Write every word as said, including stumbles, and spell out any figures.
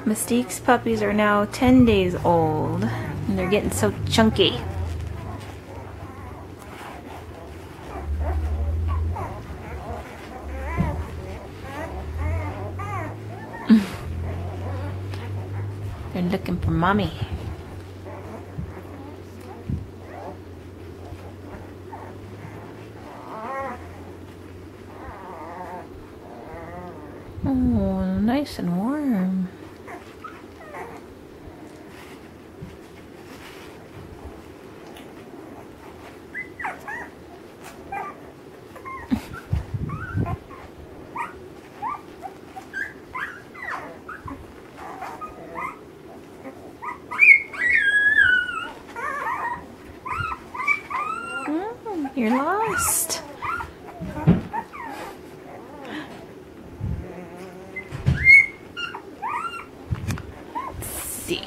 Mystique's puppies are now ten days old, and they're getting so chunky. They're looking for mommy. Oh, nice and warm. Mm, you're lost. See.